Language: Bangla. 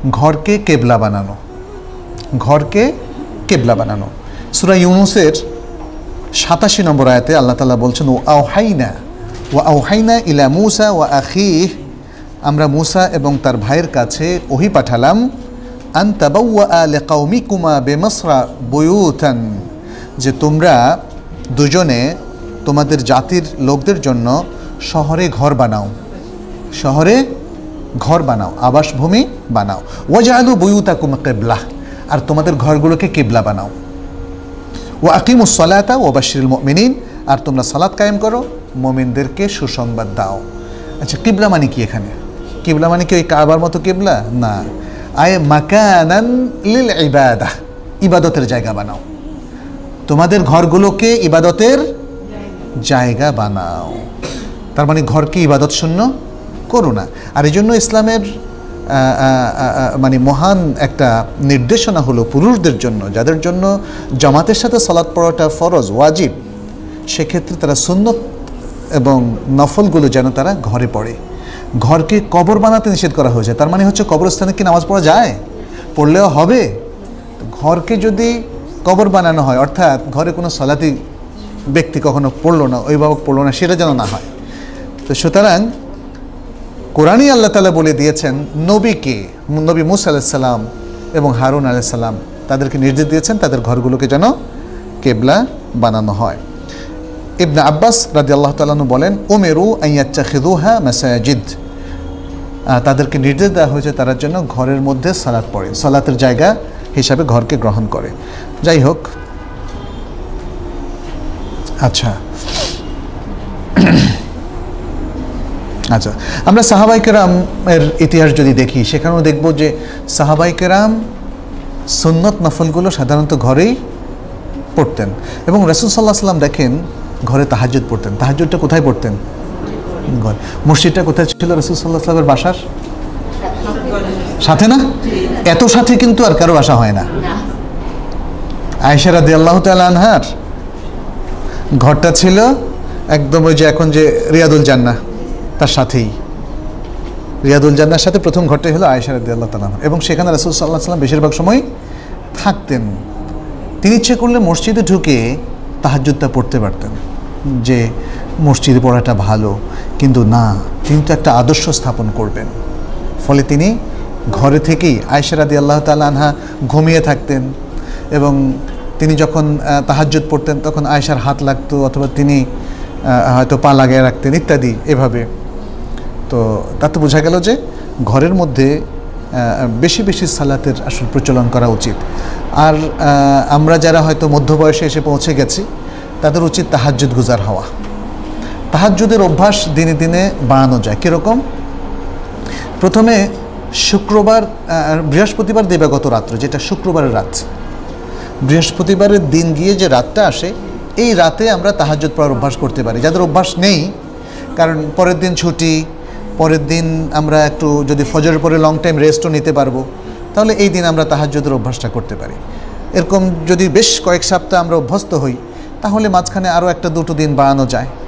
ঘরকে কেবলা বানানো, ঘরকে কেবলা বানানো। সূরা ইউনূসের ৮৭ নম্বর আয়াতে আল্লাহ তাআলা বলছেন, ওয়া আওহাইনা ইলা মূসা ওয়া আখিহি, আমরা মূসা এবং তার ভাইয়ের কাছে ওহী পাঠালাম, আন তাবাওয়া লিকাওমিকুমা বিমিসরা বুয়ুতান, যে তোমরা দুজনে তোমাদের জাতির লোকদের জন্য শহরে ঘর বানাও, শহরে ঘর বানাও, আবাসভূমি বানাও। ওয়াজআলু বুয়ুতাকুম কিবলা, আর তোমাদের ঘরগুলোকে কিবলা বানাও। ওয়া আকিমুস সালাতা ওয়া বাশশিরিল মুমিনিন, আর তোমরা সালাত কায়েম করো, মুমিনদেরকে সুসংবাদ দাও। আচ্ছা, কিবলা মানে কি? এখানে কিবলা মানে কি ওই কাবার মতো কিবলা না, আয় মাকানান লিল ইবাদাহ, ইবাদতের জায়গা বানাও, তোমাদের ঘরগুলোকে ইবাদতের জায়গা বানাও। তার মানে ঘরকে ইবাদত শূন্য করো না। আর এই জন্য ইসলামের মানে মহান একটা নির্দেশনা হলো পুরুষদের জন্য, যাদের জন্য জামাতের সাথে সালাত পড়াটা ফরজ, ওয়াজিব, সেক্ষেত্রে তারা সুন্নত এবং নফলগুলো যেন তারা ঘরে পড়ে। ঘরকে কবর বানাতে নিষেধ করা হয়েছে। তার মানে হচ্ছে কবরস্থানে কি নামাজ পড়া যায়? পড়লেও হবে। ঘরকে যদি কবর বানানো হয়, অর্থাৎ ঘরে কোনো সালাতি ব্যক্তি কখনো পড়লো না, অভিভাবক পড়লো না, সেটা যেন না হয়। তো সুতরাং কোরআনই আল্লাহ তাআলা বলে দিয়েছেন নবীকে, নবী মূসা আলাইহিস সালাম এবং হারুন আলাইহিস সালাম, তাদেরকে নির্দেশ দিয়েছেন তাদের ঘরগুলোকে যেন কেবলা বানানো হয়। ইবনে আব্বাস রাদিয়াল্লাহু তাআলা আনহু বলেন, উমিরু আন ইয়াত্তাখিযুহা মাসাজিদ, তাদেরকে নির্দেশ দেওয়া হয়েছে তারা যেন ঘরের মধ্যে সালাত পড়ে, সালাতের জায়গা হিসাবে ঘরকে গ্রহণ করে। যাই হোক, আচ্ছা আচ্ছা, আমরা সাহাবায়ে কেরামের ইতিহাস যদি দেখি, সেখানেও দেখব যে সাহাবায়ে কেরাম সুন্নত নফলগুলো সাধারণত ঘরেই পড়তেন। এবং রাসূল সাল্লাল্লাহু আলাইহি ওয়াসাল্লাম দেখেন ঘরে তাহাজ্জুদ পড়তেন। তাহাজ্জুদটা কোথায় পড়তেন? ঘর। মসজিদটা কোথায় ছিল রাসূল সাল্লাল্লাহু আলাইহি ওয়াসাল্লামের বাসার সাথে না? এত সাথে কিন্তু আর কারো বাসা হয় না। আয়েশা রাদিয়াল্লাহু তাআলা আনহার ঘরটা ছিল একদম ওই যে এখন যে রিয়াদুল জান্নাহ, তার সাথেই রিয়াদুল জান্নাহর সাথে প্রথম ঘরটাই হলো আয়েশা রাদিয়াল্লাহু তাআলা, এবং সেখানে রাসূল সাল্লাল্লাহু আলাইহি ওয়াসাল্লাম বেশিরভাগ সময় থাকতেন। তিনি ইচ্ছে করলে মসজিদে ঢুকে তাহাজ্জুদটা পড়তে পারতেন, যে মসজিদে পড়াটা ভালো, কিন্তু না, তিনি তো একটা আদর্শ স্থাপন করবেন। ফলে তিনি ঘরে থেকেই, আয়েশা রাদিয়াল্লাহু তাআলা আনহা ঘুমিয়ে থাকতেন এবং তিনি যখন তাহাজ্জুদ পড়তেন তখন আয়েশার হাত লাগতো, অথবা তিনি হয়তো পা লাগিয়ে রাখতেন ইত্যাদি, এভাবে। তো তাতে বোঝা গেল যে ঘরের মধ্যে বেশি বেশি সালাতের আসলে প্রচলন করা উচিত। আর আমরা যারা হয়তো মধ্য বয়সে এসে পৌঁছে গেছি, তাদের উচিত তাহাজ্জুদ গুজার হওয়া। তাহাজ্জুদের অভ্যাস দিনে দিনে বাড়ানো যায়। কীরকম? প্রথমে শুক্রবার, বৃহস্পতিবার দিবাগত রাত্র, যেটা শুক্রবারের রাত, বৃহস্পতিবারের দিন গিয়ে যে রাতটা আসে, এই রাতে আমরা তাহাজ্জুদ পড়ার অভ্যাস করতে পারি। যাদের অভ্যাস নেই, কারণ পরের দিন ছুটি, পরের দিন আমরা একটু যদি ফজরের পরে লং টাইম রেস্টও নিতে পারবো, তাহলে এই দিন আমরা তাহাজ্জুদের অভ্যাসটা করতে পারি। এরকম যদি বেশ কয়েক সপ্তাহ আমরা অভ্যস্ত হই, তাহলে মাঝখানে আরও একটা দুটো দিন বাড়ানো যায়।